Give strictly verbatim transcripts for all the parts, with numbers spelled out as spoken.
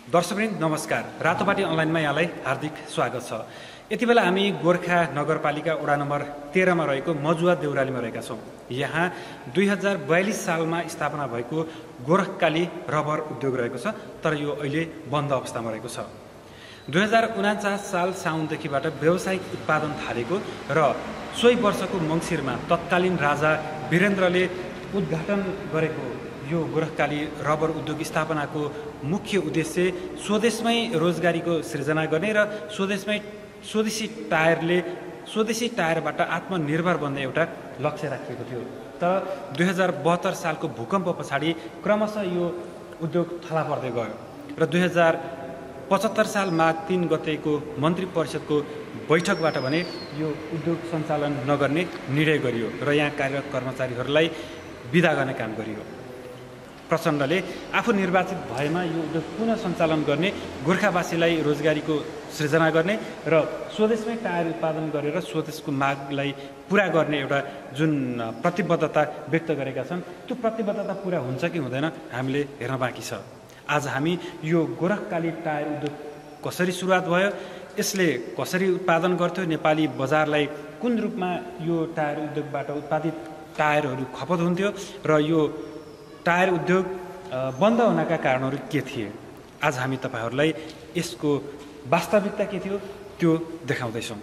दर्शकवृन्द नमस्कार। रातोपाटी अनलाइनमा यहाँलाई हार्दिक स्वागत छ। यति बेला हामी गोर्खा नगरपालिका वडा नम्बर तेह्रमा रहेको मजुवा देउरालीमा रहेका छौँ। यहाँ दुई हजार बयालिस सालमा स्थापना भएको गोरखकाली रबर उद्योग रहेको छ, तर यो अहिले बन्द अवस्थामा रहेको छ। दुई हजार उनाचास साल साउनदेखिबाट व्यावसायिक उत्पादन थालेको र सोही वर्षको मङ्सिरमा तत्कालीन राजा वीरेन्द्रले उद्घाटन गरेको यो गोरखकाली रबर उद्योग स्थापनाको मुख्य उद्देश्य स्वदेशमै रोजगारीको सृजना गर्ने र स्वदेशमै स्वदेशी टायरले स्वदेशी टायरबाट आत्मनिर्भर बन्ने एउटा लक्ष्य राखिएको थियो। तर दुई हजार बहत्तर सालको भूकम्प पछाडि क्रमशः यो उद्योग थला पर्दै गयो र दुई हजार पचहत्तर साल माघ तीन गतेको मन्त्री परिषदको बैठकबाट भने यो उद्योग सञ्चालन नगर्ने निर्णय गरियो र यहाँ कार्यरत कर्मचारीहरूलाई बिदा गर्ने काम गरियो। प्रचण्डले आफू निर्वाचित भएमा यो उद्योग पुनः सञ्चालन गर्ने, गोर्खावासीलाई रोजगारीको सृजना गर्ने र स्वदेशमै टायर उत्पादन गरेर स्वदेशको मागलाई पुरा गर्ने एउटा जुन प्रतिबद्धता व्यक्त गरेका छन्, त्यो प्रतिबद्धता पुरा हुन्छ कि हुँदैन हामीले हेर्न बाँकी छ। आज हामी यो गोरखकाली टायर उद्योग कसरी सुरुवात भयो, यसले कसरी उत्पादन गर्थ्यो, नेपाली बजारलाई कुन रूपमा यो टायर उद्योगबाट उत्पादित टायरहरू खपत हुन्थ्यो र यो टायर उद्योग बन्द हुनका कारणहरू के थिए, आज हामी तपाईहरूलाई यसको वास्तविकता के थियो त्यो देखाउँदैछौँ।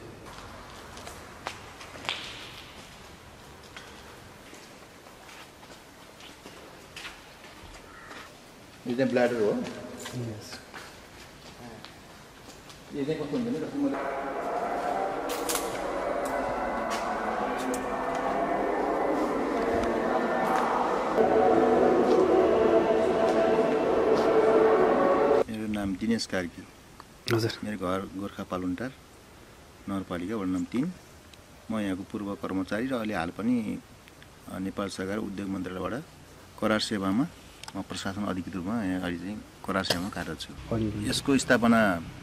यो चाहिँ ब्ल्याडर हो। यो चाहिँ कस्तो हुन्छ नि जस्तो मैले नाम दिनेश कार्की। हजुर। मेरो घर गोर्खा पालुन्टार नगरपालिका वडा नम्बर तीन। म यहाँको पूर्व कर्मचारी र अहिले हाल पनि नेपाल सरकार उद्योग मन्त्रालयबाट करार सेवामा म प्रशासन अधिकृत रूपमा यहाँ अहिले चाहिँ करार सेवामा कार्यरत छु। यसको स्थापना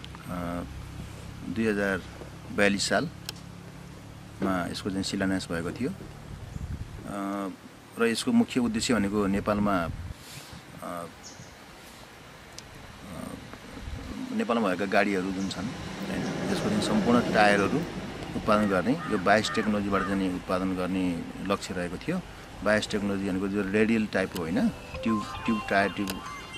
दुई हजार बयालिस सालमा यसको चाहिँ शिलान्यास भएको थियो र यसको मुख्य उद्देश्य भनेको नेपालमा नेपालमा भएका गाडीहरू जुन छन् हैन, त्यसको चाहिँ सम्पूर्ण टायरहरू उत्पादन गर्ने, यो बायोस टेक्नोलोजीबाट चाहिँ उत्पादन गर्ने लक्ष्य रहेको थियो। बायोस टेक्नोलोजी भनेको जो रेडियल टाइपको होइन, ट्युब ट्युब टायर ट्युब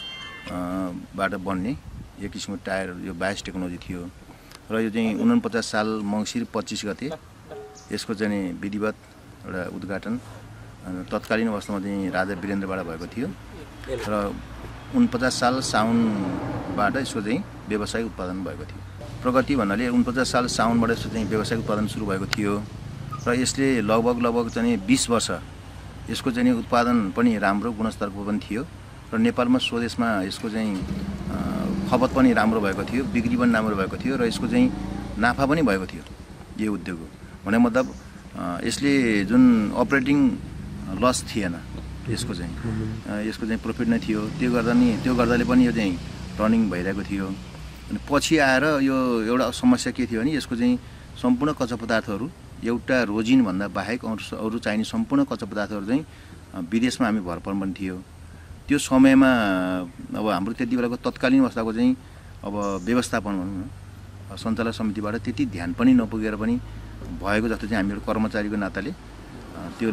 बाट बन्ने एक किसिमको टायर, यो बायोस टेक्नोलोजी थियो र यो चाहिँ उनपचास साल मङ्सिर पच्चिस गते यसको चाहिँ विधिवत एउटा उद्घाटन तत्कालीन अवस्थामा चाहिँ राजा वीरेन्द्रबाट भएको थियो र उनपचास साल साउनबाट यसको चाहिँ व्यावसायिक उत्पादन भएको थियो। प्रगति भन्नाले उनपचास साल साउनबाट यसको चाहिँ व्यावसायिक उत्पादन सुरु भएको थियो र यसले लगभग लगभग चाहिँ बिस वर्ष यसको चाहिँ उत्पादन पनि राम्रो गुणस्तरको पनि थियो र नेपालमा स्वदेशमा यसको चाहिँ खपत पनि राम्रो भएको थियो, बिक्री पनि राम्रो भएको थियो र यसको चाहिँ नाफा पनि भएको थियो। यो उद्योगको भने मतलब यसले जुन अपरेटिङ लस थिएन, यसको चाहिँ यसको चाहिँ प्रफिट नै थियो। त्यो गर्दा नि त्यो गर्दाले पनि यो चाहिँ रनिङ भइरहेको थियो। अनि पछि आएर यो एउटा समस्या के थियो भने यसको चाहिँ सम्पूर्ण कच्चा पदार्थहरू एउटा रोजिनभन्दा बाहेक अरू अरू चाहिने सम्पूर्ण कच्चा पदार्थहरू चाहिँ विदेशमा हामी भर पर्नु पनि थियो। त्यो समयमा अब हाम्रो त्यति बेलाको तत्कालीन अवस्थाको चाहिँ अब व्यवस्थापन भनौँ न, सञ्चालक समितिबाट त्यति ध्यान पनि नपुगेर पनि भएको जस्तो चाहिँ हामी एउटा कर्मचारीको नाताले त्यो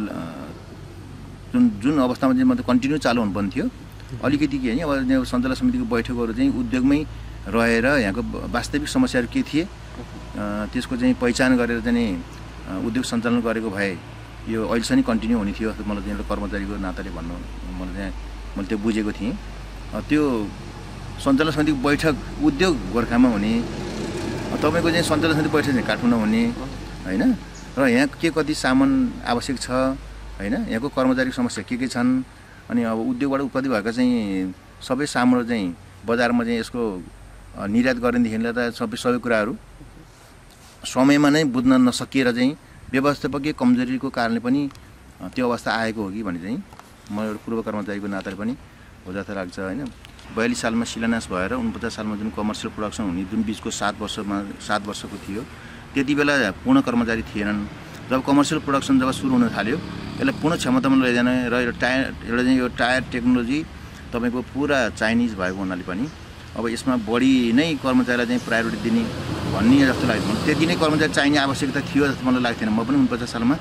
जुन जुन अवस्थामा चाहिँ मतलब कन्टिन्यू चालु हुनुपर्ने थियो, अलिकति के होइन अब सञ्चालक समितिको बैठकहरू चाहिँ उद्योगमै रहेर यहाँको वास्तविक समस्याहरू के थिए त्यसको चाहिँ पहिचान गरेर चाहिँ उद्योग सञ्चालन गरेको भए यो अहिलेसम्म कन्टिन्यू हुने थियो जस्तो मलाई चाहिँ एउटा कर्मचारीको नाताले भन्नु मलाई चाहिँ मैले त्यो बुझेको थिएँ। त्यो सञ्चालक समितिको बैठक उद्योग गोर्खामा हुने, तपाईँको चाहिँ सञ्चालक समिति बैठक चाहिँ काठमाडौँ हुने होइन, र यहाँ के कति सामान आवश्यक छ होइन, यहाँको कर्मचारीको समस्या के के छन्, अनि अब उद्योगबाट उत्पत्ति भएका चाहिँ सबै सामानहरू चाहिँ बजारमा चाहिँ यसको निर्यात गर्नेदेखि लिएर सबै सबै कुराहरू समयमा नै बुझ्न नसकिएर चाहिँ व्यवस्थापकीय कमजोरीको कारणले पनि त्यो अवस्था आएको हो कि भन्ने चाहिँ म एउटा पूर्व कर्मचारीको नाताले पनि हो जस्तो लाग्छ होइन। बयालिस सालमा शिलान्यास भएर उनपचास सालमा जुन कमर्सियल प्रोडक्सन हुने जुन बिचको सात वर्षमा सात वर्षको थियो, त्यति बेला पूर्ण कर्मचारी थिएनन्। जब कमर्सियल प्रोडक्सन जब सुरु हुन थाल्यो यसलाई पूर्ण क्षमतामा लैजाने र यो टायर एउटा चाहिँ यो टायर टेक्नोलोजी तपाईँको पुरा चाइनिज भएको हुनाले पनि अब यसमा बढी नै कर्मचारीलाई चाहिँ प्रायोरिटी दिने भन्ने जस्तो लाग्छ। त्यति नै कर्मचारी चाहिने आवश्यकता थियो जस्तो मलाई लाग्थेन। म पनि उनपचास सालमा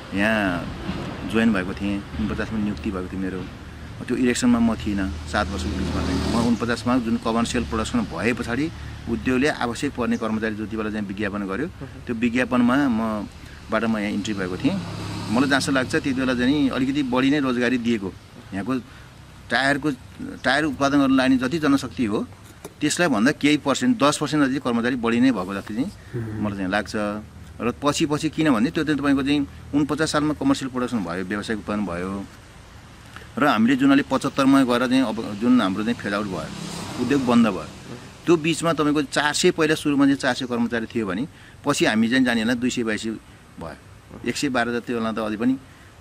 यहाँ जोइन भएको थिएँ, उनपचासमा नियुक्ति भएको थियो मेरो। त्यो इलेक्सनमा म थिइनँ सात वर्षको बिचमा चाहिँ। म उनपचासमा जुन कमर्सियल प्रोडक्सन भए पछाडि उद्योगले आवश्यक पर्ने कर्मचारी जति बेला चाहिँ विज्ञापन गर्यो, त्यो विज्ञापनमा मबाट म यहाँ इन्ट्री भएको थिएँ। मलाई जहाँसो लाग्छ त्यति बेला चाहिँ अलिकति बढी नै रोजगारी दिएको। यहाँको टायरको टायर उत्पादन गर्न लाग्ने जति जनशक्ति हो त्यसलाई भन्दा केही पर्सेन्ट दस पर्सेन्ट जति कर्मचारी बढी नै भएको जति चाहिँ मलाई चाहिँ लाग्छ। र पछि पछि किन भने त्यो चाहिँ तपाईँको चाहिँ उनपचास सालमा कमर्सियल प्रोडक्सन भयो, व्यावसायिक उत्पादन भयो र हामीले जुन अहिले पचहत्तरमा गएर चाहिँ अब जुन हाम्रो चाहिँ फेड आउट भयो, उद्योग बन्द भयो, त्यो बिचमा तपाईँको चार सय पहिला सुरुमा चाहिँ चार सय कर्मचारी थियो भने पछि हामी चाहिँ जानेलाई दुई सय बाइस भयो, एक सय बाह्र जति होला त अझै पनि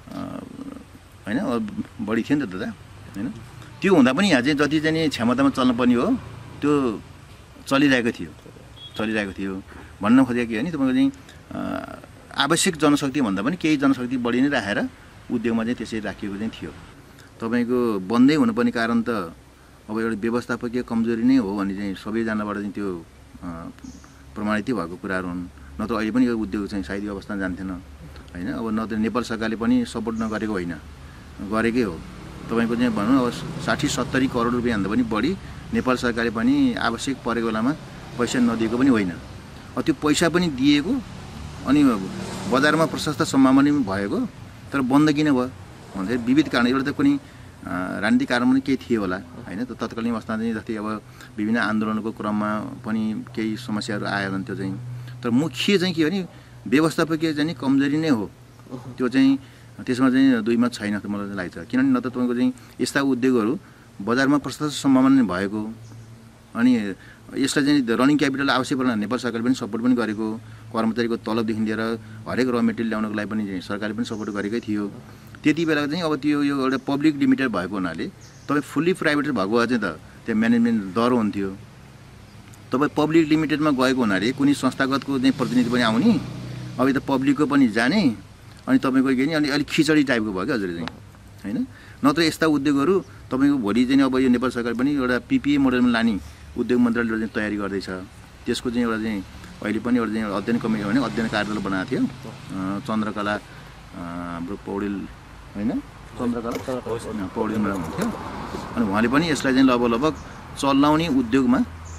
होइन बढी थियो नि त दादा होइन। त्यो हुँदा पनि यहाँ चाहिँ जति चाहिँ क्षमतामा चल्नुपर्ने हो त्यो चलिरहेको थियो चलिरहेको थियो भन्न खोजेको के हो नि तपाईँको चाहिँ आवश्यक जनशक्ति भन्दा पनि केही जनशक्ति बढी नै राखेर उद्योगमा चाहिँ त्यसरी राखिएको चाहिँ थियो। तपाईँको बन्दै हुनुपर्ने कारण त अब एउटा व्यवस्थापकीय कमजोरी नै हो भन्ने चाहिँ सबैजनाबाट चाहिँ त्यो प्रमाणित भएको कुराहरू हुन्। नत्र अहिले पनि यो उद्योग चाहिँ सायद यो अवस्थामा जान्थेन होइन। अब न त नेपाल सरकारले पनि सपोर्ट नगरेको होइन, गरेकै हो। तपाईँको चाहिँ भनौँ अब साठी सत्तरी करोड रुपियाँभन्दा पनि बढी नेपाल सरकारले पनि आवश्यक परेको बेलामा पैसा नदिएको पनि होइन। अब त्यो पैसा पनि दिएको अनि बजारमा प्रशस्त सम्भावना पनि भएको, तर बन्द किन भयो भन्दाखेरि विविध कारण, एउटा त कुनै राजनीतिक कारण पनि केही थियो होला होइन। त तत्कालीन अवस्थामा चाहिँ जस्तै अब विभिन्न आन्दोलनको क्रममा पनि केही समस्याहरू आयो भने त्यो चाहिँ, तर मुख्य चाहिँ के हो भने व्यवस्थापकीय चाहिँ कमजोरी नै हो। त्यो चाहिँ त्यसमा चाहिँ दुईमा छैन त मलाई लाग्छ। किनभने न त तपाईँको चाहिँ यस्ता उद्योगहरू बजारमा प्रशस्त सम्भावना भएको अनि यसलाई चाहिँ रनिङ क्यापिटल आवश्यक पर्ने नेपाल सरकारले पनि सपोर्ट पनि गरेको, कर्मचारीको तलबदेखि लिएर हरेक र मेटेरियल ल्याउनको लागि पनि सरकारले पनि सपोर्ट गरेकै थियो। त्यति बेला चाहिँ अब त्यो यो एउटा पब्लिक लिमिटेड भएको हुनाले तपाईँ फुल्ली प्राइभेट भएको भए चाहिँ त त्यो म्यानेजमेन्ट डर हुन्थ्यो। तपाईँ पब्लिक लिमिटेडमा गएको हुनाले कुनै संस्थागतको चाहिँ प्रतिनिधि पनि आउने, अब त पब्लिकको पनि जाने, अनि तपाईँको के नि अनि अलिक खिचडी टाइपको भयो क्या हजुर चाहिँ होइन। नत्र यस्ता उद्योगहरू तपाईँको भोलि चाहिँ अब यो नेपाल सरकार पनि एउटा पिपिए मोडलमा लाने उद्योग मन्त्रालयले चाहिँ तयारी गर्दैछ। त्यसको चाहिँ एउटा चाहिँ अहिले पनि एउटा चाहिँ अध्ययन कमिटी भने अध्ययन कार्यालय बनाएको थियो चन्द्रकला हाम्रो पौडेल होइन, चन्द्रकला पौडेलमा हुन्थ्यो। अनि उहाँले पनि यसलाई चाहिँ लगभग लगभग चलाउने उद्योगमा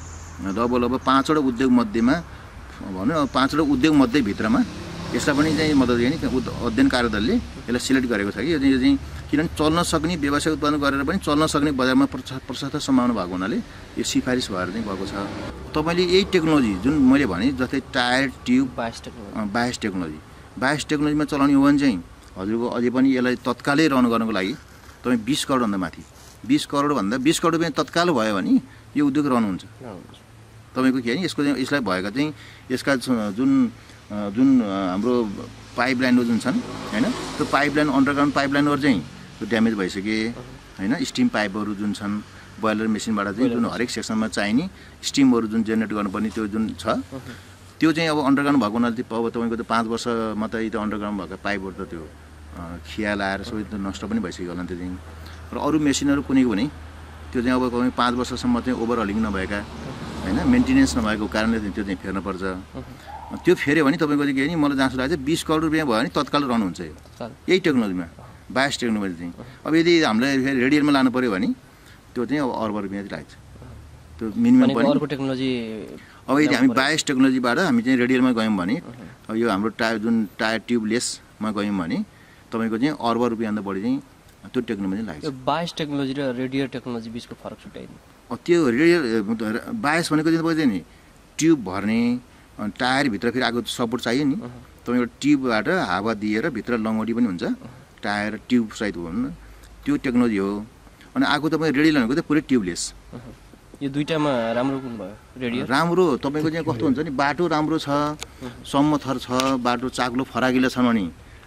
लगभग लगभग पाँचवटा उद्योग मध्येमा भनौँ अब पाँचवटा उद्योग मध्येभित्रमा यसलाई पनि चाहिँ मद्दत गर्ने अध्ययन कार्यदलले यसलाई सिलेक्ट गरेको छ कि यो चाहिँ किनभने चल्न सक्ने व्यवसाय उत्पादन गरेर पनि चल्न सक्ने बजारमा प्रशस्त सम्भावना भएको हुनाले यो सिफारिस भएर चाहिँ गएको छ। तपाईँले यही टेक्नोलोजी जुन मैले भने जस्तै tyre tube bias technology bias technology bias टेक्नोलोजीमा चलाउने हो भने चाहिँ हजुरको अझै पनि यसलाई तत्कालै रन गर्नको लागि तपाईँ बिस करोडभन्दा माथि बिस करोडभन्दा बिस करोड रुपियाँ तत्काल भयो भने यो उद्योग रन हुन्छ। तपाईँको के भने यसको चाहिँ यसलाई भएका चाहिँ यसका जुन जुन हाम्रो पाइपलाइनहरू जुन छन् होइन, त्यो पाइपलाइन अन्डरग्राउन्ड पाइपलाइनहरू चाहिँ त्यो ड्यामेज भइसके होइन। स्टिम पाइपहरू जुन छन् बोइलर मेसिनबाट चाहिँ जुन हरेक सेक्सनमा चाहिने स्टिमहरू जुन जेनेरेट गर्नुपर्ने त्यो जुन छ त्यो चाहिँ अब अन्डरग्राउन्ड भएको हुनाले अब तपाईँको त पाँच वर्ष मात्रै त अन्डरग्राउन्ड भएको पाइपहरू त त्यो खिया लाएर सबै त नष्ट पनि भइसक्यो होला त्यो चाहिँ। र अरू मेसिनहरू कुनै भने त्यो चाहिँ अब तपाईँ पाँच वर्षसम्म चाहिँ ओभरहलिङ नभएका होइन, मेन्टेनेन्स नभएको कारणले त्यो चाहिँ फेर्नुपर्छ। त्यो फेऱ्यो भने तपाईँको चाहिँ के भने मलाई जहाँसो लाग्छ बिस करोड रुपियाँ भयो भने तत्काल रन हुन्छ यो यही टेक्नोलोजीमा बायोस टेक्नोलोजी चाहिँ। अब यदि हामीलाई फेरि रेडियलमा लानु पऱ्यो भने त्यो चाहिँ अब अर्ब रुपियाँ चाहिँ लाग्छ त्यो मिनिमम पनि अर्को टेक्नोलोजी। अब यदि हामी बायोस टेक्नोलोजीबाट हामी चाहिँ रेडियलमा गयौँ भने अब यो हाम्रो टायर जुन टायर ट्युबलेसमा गयौँ भने तपाईँको चाहिँ अर्ब रुपियाँभन्दा बढी चाहिँ त्यो टेक्नोलोजी लाग्छ। बायोस टेक्नोलोजी र रेडियल टेक्नोलोजी बिचको फरक छुट्याइदिनु। त्यो रेडियल बायोस भनेको चाहिँ तपाईँ चाहिँ नि ट्युब भर्ने अनि टायरभित्र फेरि आगो सपोर्ट चाहियो नि, तपाईँको ट्युबबाट हावा दिएर भित्र लङ्गोटी पनि हुन्छ टायर ट्युब सहित हो भने त्यो टेक्नोलोजी हो। अनि आगो तपाईँ रेडियल भनेको त पुरै ट्युबलेस। यो दुईटामा राम्रो कुन भयो रेडियल? राम्रो तपाईँको चाहिँ कस्तो हुन्छ नि बाटो राम्रो छ, सम्मथर छ, बाटो चाक्लो फराकिलो छ भने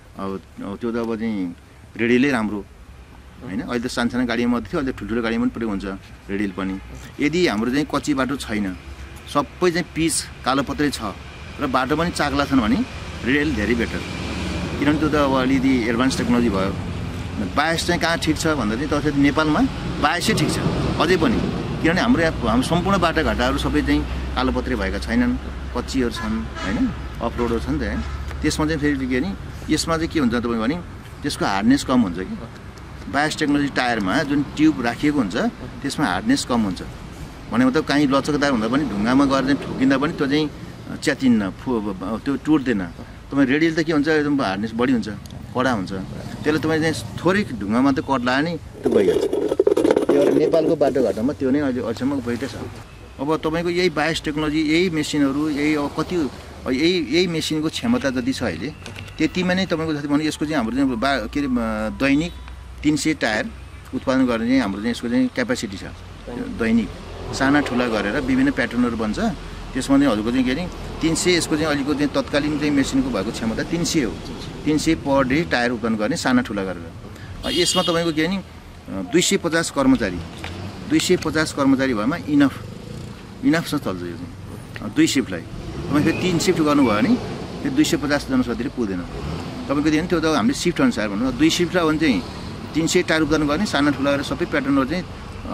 अब त्यो त अब चाहिँ रेडियलै राम्रो होइन। अहिले त सानसानो गाडीमा मात्रै थियो, अहिले ठुल्ठुलो गाडीमा पनि प्रयोग हुन्छ रेडियल पनि। यदि हाम्रो चाहिँ कच्ची बाटो छैन, सबै चाहिँ पिच कालोपत्रै छ र बाटो पनि चाक्ला छन् भने रेडियल धेरै बेटर, किनभने त्यो त अब अलिकति एडभान्स टेक्नोलोजी भयो। बायोस चाहिँ कहाँ ठिक छ भन्दा चाहिँ तपाईँ नेपालमा बायोसै ठिक छ अझै पनि, किनभने हाम्रो यहाँ हाम्रो सम्पूर्ण बाटाघाटाहरू सबै चाहिँ कालोपत्रे भएका छैनन्, कच्चीहरू छन् होइन, अफरोडहरू छन् त। त्यसमा चाहिँ फेरि के नि यसमा चाहिँ के हुन्छ तपाईँको भने त्यसको हार्डनेस कम हुन्छ कि बायोस टेक्नोलोजी टायरमा जुन ट्युब राखिएको हुन्छ त्यसमा हार्डनेस कम हुन्छ भनेको त कहीँ लचकदार हुँदा पनि ढुङ्गामा गएर चाहिँ ठोकिँदा पनि त्यो चाहिँ च्यातिन्न, फु त्यो टुट्दैन। तपाईँ रेडियल त के हुन्छ एकदम हार्डनेस बढी हुन्छ, कडा हुन्छ, त्यसले तपाईँ चाहिँ थोरै ढुङ्गा मात्रै कट लगायो नि त्यो गइहाल्छ। त्यो भएर नेपालको बाटोघाटोमा त्यो नै अहिले अहिलेसम्म भइरहेको छ। अब तपाईँको यही बायोस टेक्नोलोजी, यही मेसिनहरू, यही अब कति यही यही मेसिनको क्षमता जति छ अहिले त्यतिमा नै तपाईँको जति भन्नु यसको चाहिँ हाम्रो चाहिँ बा के अरे दैनिक तिन सय टायर उत्पादन गर्ने चाहिँ हाम्रो चाहिँ यसको चाहिँ क्यापेसिटी छ। दैनिक साना ठुला गरेर विभिन्न प्याटर्नहरू बन्छ, त्यसमा चाहिँ हजुरको चाहिँ के अरे तिन सय यसको चाहिँ अहिलेको चाहिँ तत्कालीन चाहिँ मेसिनको भएको क्षमता तिन सय हो। तिन सय पर डे टायर उत्पादन गर्ने साना ठुला गरेर। यसमा तपाईँको के नि दुई सय पचास कर्मचारी दुई सय पचास कर्मचारी भएमा इनफ इनफसँग चल्छ यो चाहिँ दुई सिफ्टलाई। तपाईँ फेरि तिन सिफ्ट गर्नुभयो भने फेरि दुई सय पचास जनशताब्दीले पुग्दैन तपाईँको दिन। त्यो त हामीले सिफ्ट अनुसार भन्नु दुई सिफ्ट हो भने चाहिँ तिन सय टायर उत्पादन गर्ने साना ठुला गरेर सबै प्याटर्नहरू चाहिँ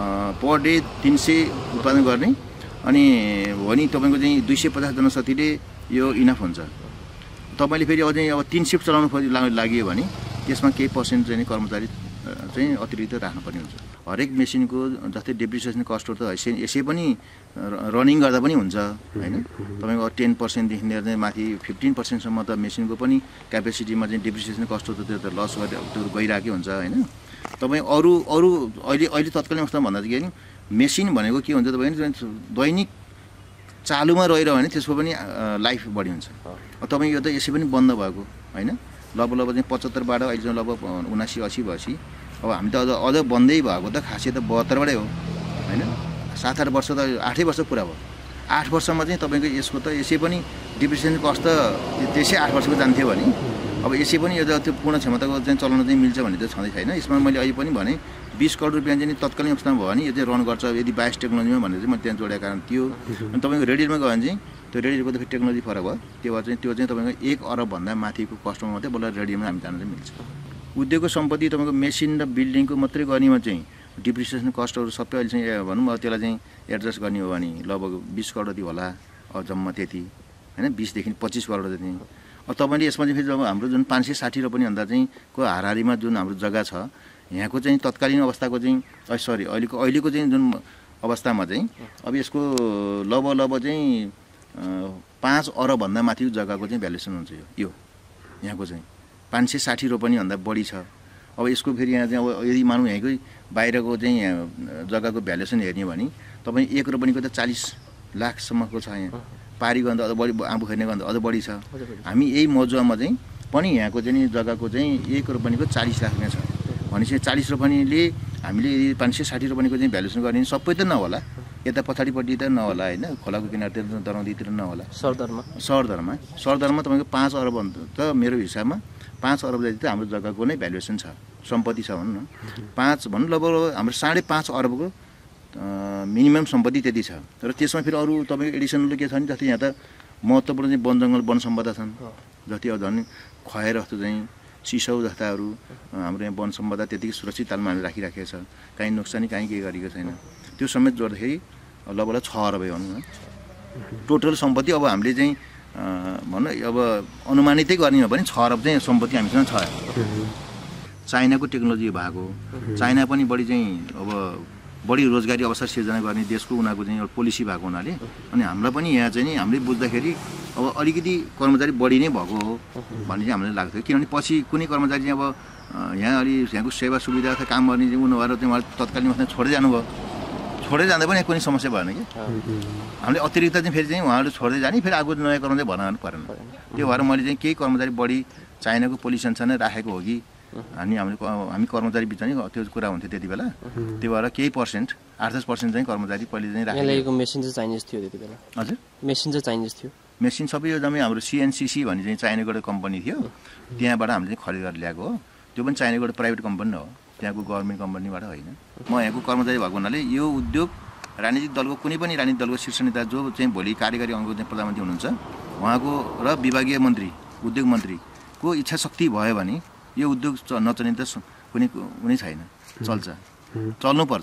पर डे तिन सय उत्पादन गर्ने अनि हो नि तपाईँको चाहिँ दुई सय पचास जनशताब्दीले यो इनफ हुन्छ। तपाईँले फेरि अझै अब तिन सिफ्ट चलाउनु लागि भने त्यसमा केही पर्सेन्ट चाहिँ कर्मचारी चाहिँ अतिरिक्त राख्नुपर्ने हुन्छ। हरेक मेसिनको जस्तै डेप्रिसिएसन कस्टहरू त यसै यसै पनि रनिङ गर्दा पनि हुन्छ होइन। तपाईँको टेन पर्सेन्टदेखि लिएर चाहिँ माथि फिफ्टिन पर्सेन्टसम्म त मेसिनको पनि क्यापेसिटीमा चाहिँ डेप्रिसिएसन कस्टहरू त त्यो त लस गरेर त्यो गइरहेकै हुन्छ होइन। तपाईँ अरू अरू अहिले अहिले तत्कालीन अवस्थामा भन्दा चाहिँ के नि मेसिन भनेको के हुन्छ तपाईँ दैनिक चालुमा रह्यो भने त्यसको पनि लाइफ बढी हुन्छ। तपाईँ यो त यसै पनि बन्द भएको होइन, लगभग लगभग चाहिँ पचहत्तरबाट अहिले चाहिँ लगभग उनासी असी भएपछि अब हामी त अझ अझ बन्दै भएको त खासै त बहत्तरबाटै हो होइन। सात आठ वर्ष त आठै वर्ष पुरा भयो। आठ वर्षमा चाहिँ तपाईँको यसको त यसै पनि डिप्रिसिएसन कस्ट त त्यसै आठ वर्षको जान्थ्यो भने अब यसै पनि यो त्यो पूर्ण क्षमताको चाहिँ चलाउन चाहिँ मिल्छ भन्ने त छँदै छैन। यसमा मैले अहिले पनि भने बिस करोड रुपियाँ चाहिँ तत्कालीन अवस्थामा भयो भने यो चाहिँ रन गर्छ यदि बायोस टेक्नोलोजीमा भनेर चाहिँ मैले त्यहाँ जोडेको कारण त्यो। अनि तपाईँको रेडियलमा गयो भने चाहिँ त्यो रेडियलको त फेरि टेक्नोलोजी फरक भयो, त्यो भएर चाहिँ त्यो चाहिँ तपाईँको एक अरबभन्दा माथिको कस्टमा मात्रै बल्ल रेडियलमा हामी जान चाहिँ मिल्छ। उद्योगको सम्पत्ति तपाईँको मेसिन र बिल्डिङको मात्रै गर्नेमा चाहिँ डिप्रिसिएसन कस्टहरू सबै अहिले चाहिँ भनौँ अब त्यसलाई चाहिँ एडजस्ट गर्ने हो भने लगभग बिस करोड जति होला जम्मा त्यति होइन, बिसदेखि पच्चिस करोड जति। अब तपाईँले यसमा चाहिँ फेरि जब हाम्रो जुन पाँच सय साठी रोपनी भन्दा चाहिँ को हाराहारीमा जुन हाम्रो जग्गा छ यहाँको चाहिँ तत्कालीन अवस्थाको चाहिँ सरी अहिलेको अहिलेको चाहिँ जुन अवस्थामा चाहिँ अब यसको लगभग लगभग चाहिँ पाँच अरबभन्दा माथि जग्गाको चाहिँ भ्यालुएसन हुन्छ यो यो यहाँको चाहिँ पाँच सय साठी रोपनीभन्दा बढी छ। अब यसको फेरि यहाँ चाहिँ अब यदि मानौँ यहाँकै बाहिरको चाहिँ जग्गाको भ्यालुएसन हेर्ने भने तपाईँ एक रोपनीको त चालिस लाखसम्मको छ यहाँ, पारी गर्दा अझ बढी आँबु खेर्ने गर्दा अझ बढी छ। हामी यही मजुवामा चाहिँ पनि यहाँको चाहिँ जग्गाको चाहिँ एक रोपनीको चालिस लाख नै छ भनेपछि चालिस रोपनीले हामीले यदि पाँच सय साठी रोपनीको चाहिँ भ्यालुएसन गर्ने सबै त नहोला, यता पछाडिपट्टि त नहोला होइन, खोलाको किनारतिर दरौँदीतिर नहोला, सरदरमा सरदरमा सरदरमा तपाईँको पाँच अरब त मेरो हिसाबमा पाँच अरब जति त हाम्रो जग्गाको नै भ्यालुएसन छ, सम्पत्ति छ भनौँ न। पाँच भनौँ लगभग हाम्रो साढे पाँच अरबको मिनिमम सम्पत्ति त्यति छ। र त्यसमा फेरि अरू तपाईँको एडिसनल के छ भने जस्तै यहाँ त महत्त्वपूर्ण चाहिँ वन जङ्गल वन सम्पदा छन्, जति अब झन् खएर जस्तो चाहिँ सिसौ जस्ताहरू हाम्रो यहाँ वन सम्पदा त्यतिकै सुरक्षित तालमा हामीले राखिराखेको छ, काहीँ नोक्सानी काहीँ केही गरेको छैन। त्यो समेत जोड्दाखेरि लगभग छ अरबै भनौँ न टोटल सम्पत्ति। अब हामीले चाहिँ भनौँ अब अनुमानितै गर्ने हो भने छ अरब चाहिँ सम्पत्ति हामीसँग छ। चाइनाको टेक्नोलोजी भएको, चाइना पनि बढी चाहिँ अब बढी रोजगारी अवसर सिर्जना गर्ने देशको उनीहरूको चाहिँ एउटा पोलिसी भएको हुनाले अनि हामीलाई पनि यहाँ चाहिँ नि हामीले बुझ्दाखेरि अब अलिकति कर्मचारी बढी नै भएको हो भन्ने चाहिँ हामीलाई लाग्थ्यो। किनभने पछि कुनै कर्मचारी चाहिँ अब यहाँ अलि यहाँको सेवा सुविधा अथवा काम गर्ने चाहिँ उनीहरू चाहिँ उहाँले तत्कालीन अवस्थामा छोड्दै जानुभयो, छोड्दै जाँदा पनि कुनै समस्या भएन कि हामीले अतिरिक्त चाहिँ फेरि चाहिँ उहाँहरू छोड्दै जाने फेरि आगो नयाँ कर्मचारी भन्न परेन। त्यो भएर मैले चाहिँ केही कर्मचारी बढी चाइनाको पोलिसन नै राखेको हो कि हामी हामीले हामी कर्मचारी बिच नै त्यो कुरा हुन्थ्यो त्यति बेला। त्यो भएर केही पर्सेन्ट आठ दस पर्सेन्ट चाहिँ कर्मचारी पहिले चाहिँ राखेको। मेसिन चाहिँ चाइनिज थियो त्यति बेला? हजुर मेसिन चाहिँ चाइनिज थियो। मेसिन सबै यो जम्मै हाम्रो सिएनसिसी भन्ने चाहिँ चाइनाको एउटा कम्पनी थियो, त्यहाँबाट हामीले चाहिँ खरिद गरेर ल्याएको हो। त्यो पनि चाइनाको एउटा प्राइभेट कम्पनी हो, त्यहाँको गभर्मेन्ट कम्पनीबाट होइन। म यहाँको कर्मचारी भएको हुनाले यो उद्योग राजनीतिक दलको कुनै पनि राजनीतिक दलको शीर्ष नेता जो चाहिँ भोलि कार्यकारी अङ्गको चाहिँ प्रधानमन्त्री हुनुहुन्छ उहाँको र विभागीय मन्त्री उद्योग मन्त्रीको इच्छा शक्ति भयो भने यो उद्योग नचल्ने त कुनै कुनै छैन, चल्छ, चल्नुपर्छ।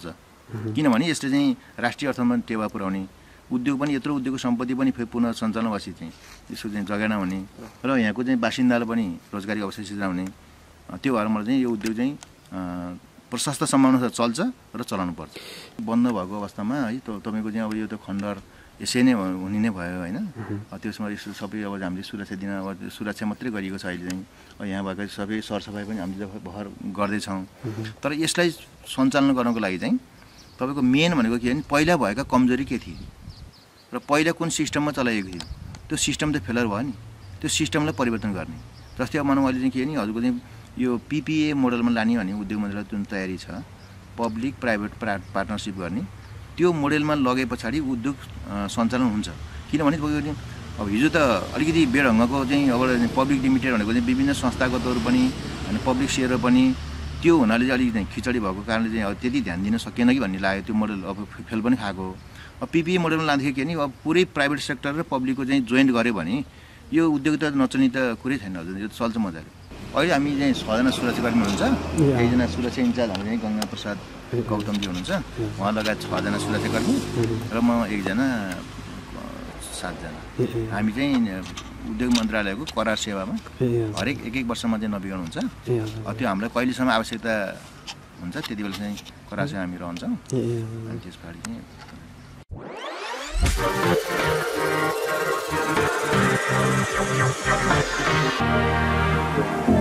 किनभने यसले चाहिँ राष्ट्रिय अर्थमा टेवा पुर्याउने, उद्योग पनि यत्रो उद्योगको सम्पत्ति पनि फेरि पुनः सञ्चालन भएपछि चाहिँ यसको चाहिँ जगेर्ना हुने र यहाँको चाहिँ बासिन्दालाई पनि रोजगारी अवसर सृजना हुने, त्यो भएर मलाई चाहिँ यो उद्योग चाहिँ प्रशस्त सम्भावना चल्छ र चलाउनु पर्छ। बन्द भएको अवस्थामा है तपाईँको चाहिँ अब यो त खण्डहर यसै नै हुने नै भयो होइन। त्यसमा यसो सबै अब हामीले सुरक्षा दिन अब सुरक्षा मात्रै गरिएको छ अहिले चाहिँ, यहाँ भएको सबै सरसफाइ पनि हामीले भर गर्दैछौँ। तर यसलाई सञ्चालन गर्नको लागि चाहिँ तपाईँको मेन भनेको के भने पहिला भएका कमजोरी के थिए र पहिला कुन सिस्टममा चलाइएको थियो, त्यो सिस्टम त फेलर भयो नि, त्यो सिस्टमलाई परिवर्तन गर्ने। जस्तै अब मानौँ अहिले चाहिँ के भने हजुरको चाहिँ यो पिपिए मोडलमा लाने भने उद्योग मन्त्रालय जुन तयारी छ पब्लिक प्राइभेट पार्टनरसिप गर्ने, त्यो मोडेलमा लगे पछाडि उद्योग सञ्चालन हुन्छ। किनभने तपाईँको अब हिजो त अलिकति बेढङ्गको चाहिँ अब पब्लिक लिमिटेड भनेको चाहिँ विभिन्न संस्थागतहरू पनि अनि पब्लिक सेयर पनि त्यो हुनाले चाहिँ अलिकति खिचडी भएको कारणले चाहिँ अब त्यति ध्यान दिन सकेन कि भन्ने लाग्यो। त्यो मोडल अब फेल पनि खाएको। अब पिपिए मोडलमा लाँदाखेरि के भने अब पुरै प्राइभेट सेक्टर र पब्लिकको चाहिँ जोइन्ट गऱ्यो भने यो उद्योग त नचल्ने त कुरै छैन हजुर, यो चल्छ मजाले। अहिले हामी चाहिँ छजना सुरक्षाकर्मी हुनुहुन्छ, एकजना सुरक्षा इन्चार्ज हाम्रो चाहिँ गङ्गा प्रसाद गौतमजी हुनुहुन्छ, उहाँ लगायत छजना सुरक्षाकर्मी र म एकजना सातजना। हामी चाहिँ उद्योग मन्त्रालयको करार सेवामा हरेक एक एक वर्षमा चाहिँ नवीकरण हुन्छ। त्यो हामीलाई कहिलेसम्म आवश्यकता हुन्छ त्यति बेला चाहिँ करार सेवा हामी रहन्छौँ। अनि त्यस पछाडि चाहिँ Thank you.